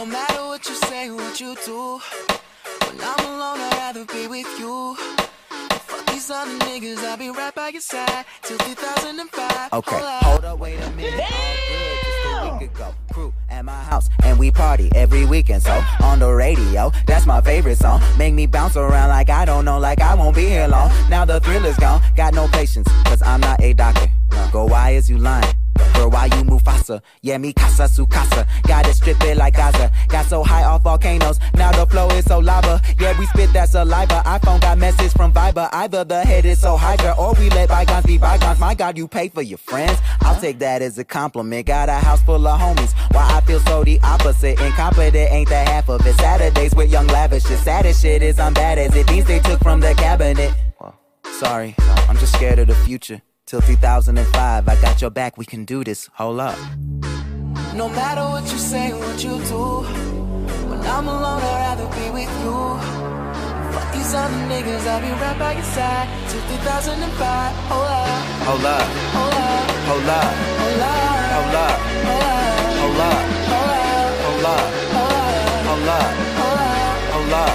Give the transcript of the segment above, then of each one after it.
No matter what you say, what you do, when I'm alone, I'd rather be with you. Fuck these other niggas, I'll be right by your side till 2005. Okay, hold up, wait a minute. All good, just a week ago. Crew at my house, and we party every weekend. So on the radio, that's my favorite song. Make me bounce around like I don't know, like I won't be here long. Now the thrill is gone, got no patience, cause I'm not a doctor. Go, why is you lying? Girl, why you Mufasa? Yeah, me casa su casa. Got it strip it like Gaza. Got so high off volcanoes, now the flow is so lava. Yeah, we spit that saliva. iPhone got message from Viber. Either the head is so high, girl, or we let bygones be bygones. My God, you pay for your friends. I'll take that as a compliment. Got a house full of homies. Why I feel so the opposite. Incompetent ain't the half of it. Saturdays with young lavish. The saddest shit is I'm bad as it. These they took from the cabinet. Sorry, I'm just scared of the future. Till 2005, I got your back, we can do this, hold up. No matter what you say, what you do, when I'm alone, I'd rather be with you. Fuck these other niggas, I'll be right by your side till 2005. Hold up, hold up, hold up, hold up, hold up, hold up, hold up, hold up, hold up, hold up, hold up,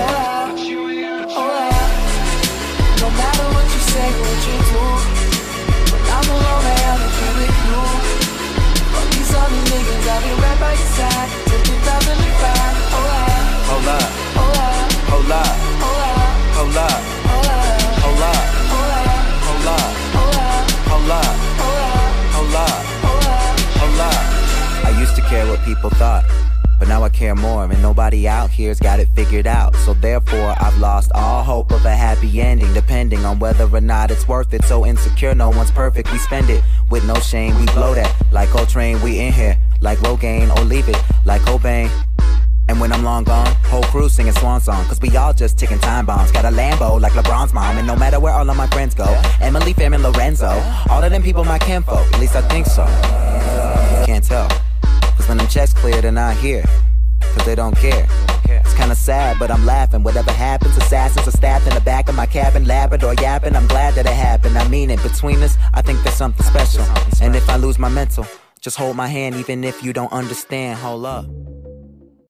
hold up. No matter what you say, what you do, I'm alone, I'd rather be with you. Fuck these other niggas, I'll be right by your side till 2005. Hold up, hold up, hold up, hold up, hold up, hold up, hold up, hold up, hold up, hold up, hold up, hold up. I used to care what people thought, but now I care more, and nobody out here's got it figured out. So therefore, I've lost all hope of a happy ending, depending on whether or not it's worth it. So insecure, no one's perfect, we spend it with no shame, we blow that. Like Coltrane, we in here, like Rogaine, or leave it, like Cobain. And when I'm long gone, whole crew singing swan song, cause we all just ticking time bombs. Got a Lambo like LeBron's mom, and no matter where all of my friends go, Emily, Fam, and Lorenzo, all of them people my kinfolk, at least I think so. Can't tell, cause when them checks clear, they're not here, cause they don't care. It's kinda sad, but I'm laughing. Whatever happens, assassins are stabbed in the back of my cabin, Labrador yapping, I'm glad that it happened. I mean it, between us, I think there's something special. And if I lose my mental, just hold my hand even if you don't understand, hold up.